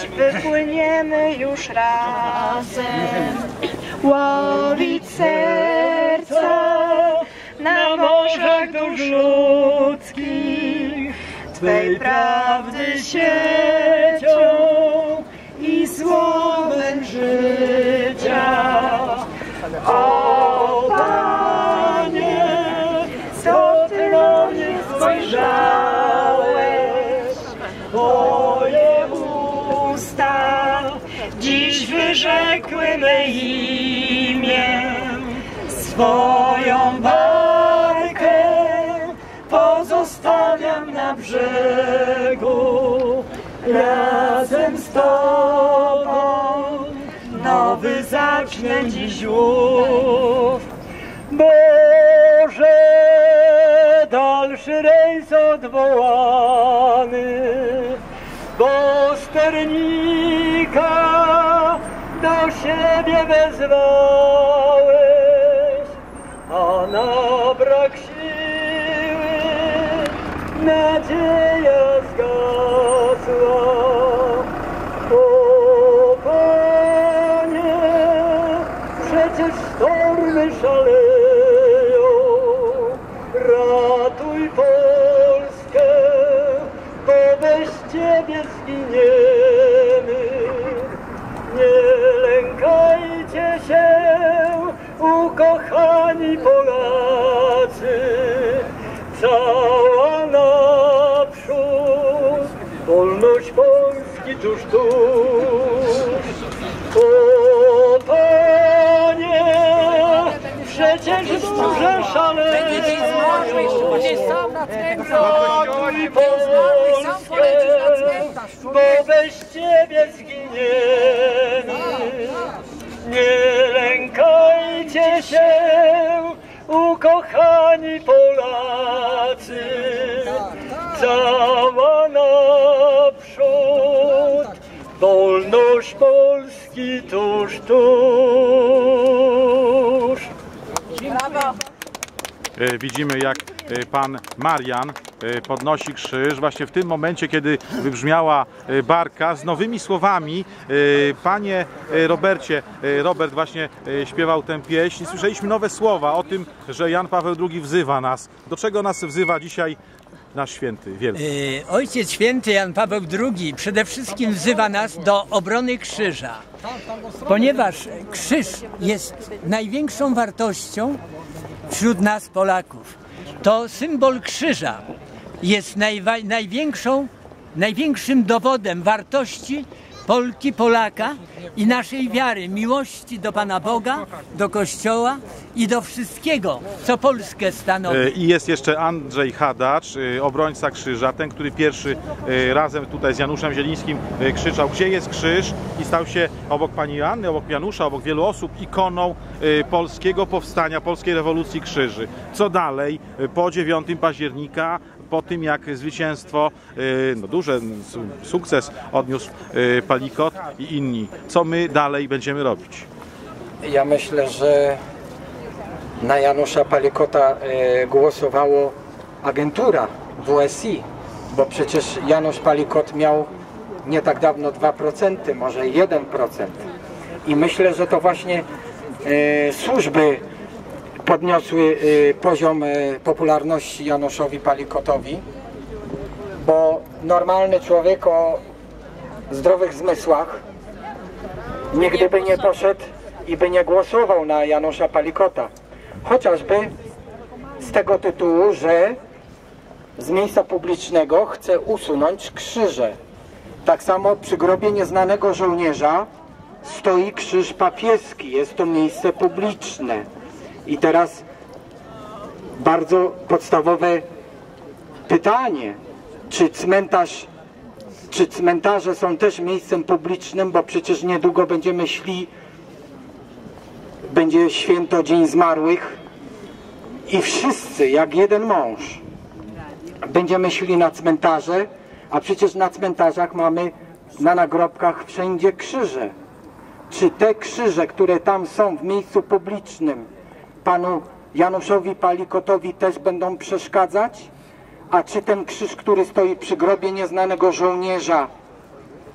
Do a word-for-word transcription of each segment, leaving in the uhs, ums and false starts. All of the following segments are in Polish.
wypłyniemy już razem, łowić serca na morzach dusz ludzkich, Twej prawdy siecią i słowem życia. O Panie, co Ty na mnie spojrzałeś, moje usta dziś wyrzekły me imię, swoją barkę pozostawiam na brzegu, razem z Tobą nowy zacznę dziś ów. Boże, dalszy rejs odwołany, bo sternika do siebie wezwałeś, a na brak siły nadzieja zgasła. O Panie, przecież sztormy szaleją, ratuj Polskę, bo bez Ciebie zginiemy. Nie lękajcie się, ukochani Polacy, cała naprzód, wolność Polski tuż, tuż. O Panie, przecież burze szaleją, ratuj Polskę, bo bez Ciebie zginiemy. Nie lękajcie się, ukochani Polacy, cała naprzód, wolność Polski tuż, tuż. Brawo. Widzimy, jak pan Marian podnosi krzyż właśnie w tym momencie, kiedy wybrzmiała barka z nowymi słowami. Panie Robercie, Robert właśnie śpiewał tę pieśń. Słyszeliśmy nowe słowa o tym, że Jan Paweł drugi wzywa nas. Do czego nas wzywa dzisiaj nasz święty, wielki? Ojciec Święty Jan Paweł drugi przede wszystkim wzywa nas do obrony krzyża, ponieważ krzyż jest największą wartością wśród nas Polaków. To symbol krzyża jest największą, największym dowodem wartości Polki, Polaka i naszej wiary, miłości do Pana Boga, do Kościoła i do wszystkiego, co Polskę stanowi. I jest jeszcze Andrzej Hadacz, obrońca krzyża, ten, który pierwszy razem tutaj z Januszem Zielińskim krzyczał, gdzie jest krzyż, i stał się obok pani Joanny, obok Janusza, obok wielu osób ikoną polskiego powstania, polskiej rewolucji krzyży. Co dalej? Po dziewiątego października, po tym jak zwycięstwo, no duży sukces odniósł Palikot i inni. Co my dalej będziemy robić? Ja myślę, że na Janusza Palikota głosowało agentura W S I, bo przecież Janusz Palikot miał nie tak dawno dwa procent, może jeden procent. I myślę, że to właśnie służby podniosły poziom popularności Januszowi Palikotowi, bo normalny człowiek o zdrowych zmysłach nigdy by nie poszedł i by nie głosował na Janusza Palikota. Chociażby z tego tytułu, że z miejsca publicznego chce usunąć krzyże. Tak samo przy grobie nieznanego żołnierza stoi krzyż papieski. Jest to miejsce publiczne. I teraz bardzo podstawowe pytanie, czy cmentarz, czy cmentarze są też miejscem publicznym, bo przecież niedługo będziemy szli, będzie święto Dzień Zmarłych i wszyscy, jak jeden mąż, będziemy szli na cmentarze, a przecież na cmentarzach mamy na nagrobkach wszędzie krzyże. Czy te krzyże, które tam są w miejscu publicznym, panu Januszowi Palikotowi też będą przeszkadzać? A czy ten krzyż, który stoi przy grobie nieznanego żołnierza,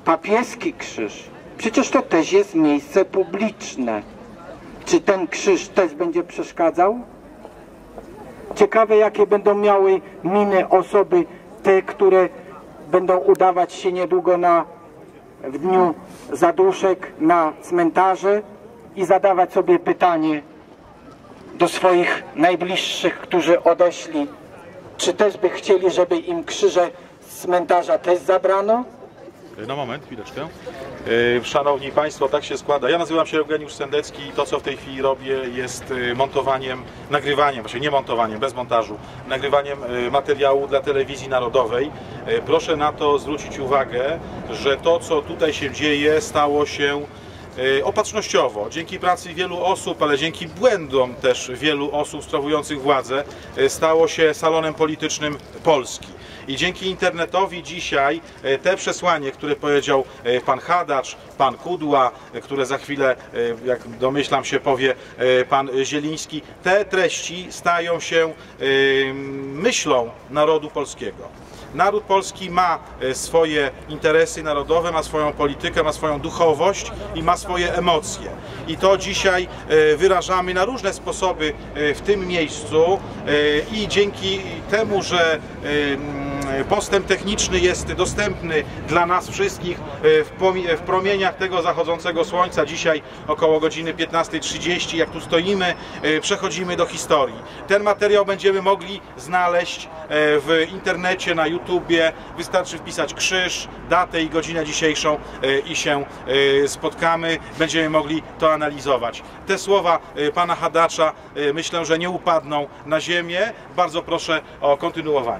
papieski krzyż. Przecież to też jest miejsce publiczne. Czy ten krzyż też będzie przeszkadzał? Ciekawe, jakie będą miały miny osoby, te, które będą udawać się niedługo na, w dniu zaduszek na cmentarze i zadawać sobie pytanie do swoich najbliższych, którzy odeszli, czy też by chcieli, żeby im krzyże z cmentarza też zabrano? No moment, chwileczkę. Szanowni Państwo, tak się składa. Ja nazywam się Eugeniusz Sendecki i to, co w tej chwili robię, jest montowaniem, nagrywaniem, właśnie nie montowaniem, bez montażu, nagrywaniem materiału dla telewizji narodowej. Proszę na to zwrócić uwagę, że to, co tutaj się dzieje, stało się opatrznościowo. Dzięki pracy wielu osób, ale dzięki błędom też wielu osób sprawujących władzę, stało się salonem politycznym Polski. I dzięki internetowi dzisiaj te przesłanie, które powiedział pan Hadacz, pan Kudła, które za chwilę, jak domyślam się, powie pan Zieliński, te treści stają się myślą narodu polskiego. Naród polski ma swoje interesy narodowe, ma swoją politykę, ma swoją duchowość i ma swoje emocje. I to dzisiaj wyrażamy na różne sposoby w tym miejscu i dzięki temu, że postęp techniczny jest dostępny dla nas wszystkich w promieniach tego zachodzącego słońca. Dzisiaj około godziny piętnastej trzydzieści, jak tu stoimy, przechodzimy do historii. Ten materiał będziemy mogli znaleźć w internecie, na YouTubie. Wystarczy wpisać krzyż, datę i godzinę dzisiejszą i się spotkamy. Będziemy mogli to analizować. Te słowa pana Hadacza myślę, że nie upadną na ziemię. Bardzo proszę o kontynuowanie.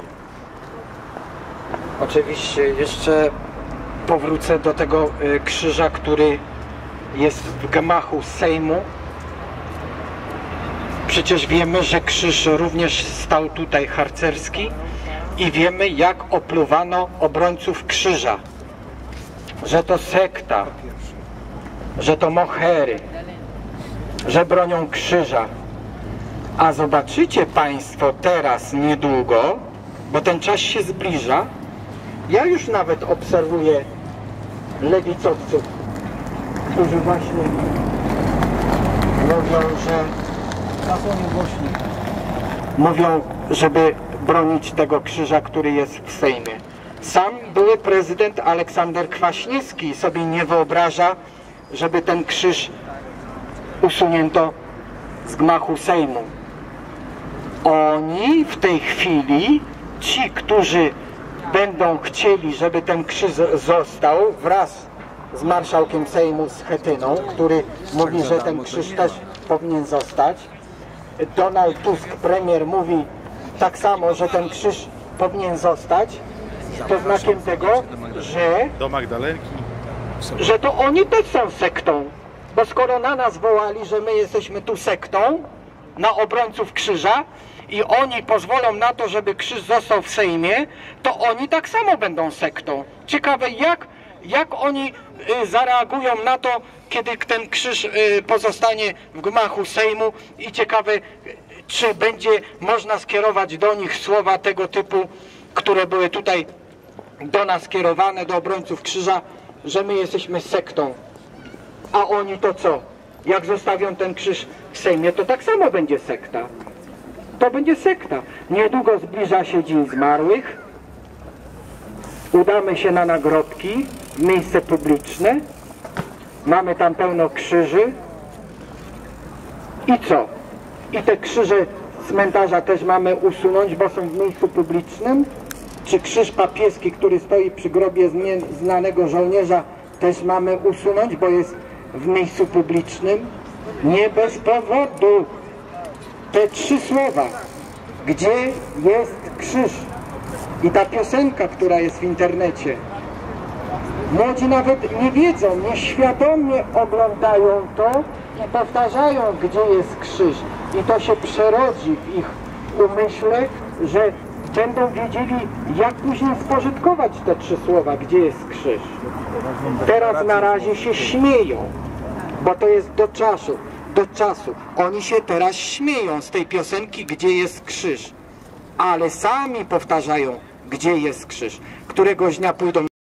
Oczywiście jeszcze powrócę do tego krzyża, który jest w gmachu Sejmu. Przecież wiemy, że krzyż również stał tutaj harcerski i wiemy, jak opluwano obrońców krzyża, że to sekta, że to mohery, że bronią krzyża. A zobaczycie Państwo teraz niedługo, bo ten czas się zbliża, ja już nawet obserwuję lewicowców, którzy właśnie mówią, że mówią, żeby bronić tego krzyża, który jest w Sejmie. Sam były prezydent Aleksander Kwaśniewski sobie nie wyobraża, żeby ten krzyż usunięto z gmachu Sejmu. Oni w tej chwili, ci, którzy będą chcieli, żeby ten krzyż został, wraz z marszałkiem Sejmu Schetyną, który mówi, że ten krzyż też powinien zostać. Donald Tusk, premier, mówi tak samo, że ten krzyż powinien zostać, to znakiem tego, że, Do Magdalenki. że to oni też są sektą, bo skoro na nas wołali, że my jesteśmy tu sektą, na obrońców krzyża, i oni pozwolą na to, żeby krzyż został w Sejmie, to oni tak samo będą sektą. Ciekawe, jak, jak oni y, zareagują na to, kiedy ten krzyż y, pozostanie w gmachu Sejmu, i ciekawe, y, czy będzie można skierować do nich słowa tego typu, które były tutaj do nas kierowane, do obrońców krzyża, że my jesteśmy sektą. A oni to co? Jak zostawią ten krzyż w Sejmie, to tak samo będzie sekta. To będzie sekta. Niedługo zbliża się Dzień Zmarłych. Udamy się na nagrobki, w miejsce publiczne. Mamy tam pełno krzyży. I co? I te krzyże z cmentarza też mamy usunąć, bo są w miejscu publicznym? Czy krzyż papieski, który stoi przy grobie znanego żołnierza, też mamy usunąć, bo jest w miejscu publicznym? Nie bez powodu. Te trzy słowa, gdzie jest krzyż, i ta piosenka, która jest w internecie. Młodzi nawet nie wiedzą, nieświadomie oglądają to i powtarzają, gdzie jest krzyż. I to się przerodzi w ich umyśle, że będą wiedzieli, jak później spożytkować te trzy słowa, gdzie jest krzyż. Teraz na razie się śmieją, bo to jest do czasu. do czasu. Oni się teraz śmieją z tej piosenki, gdzie jest krzyż, ale sami powtarzają, gdzie jest krzyż. Któregoś dnia pójdą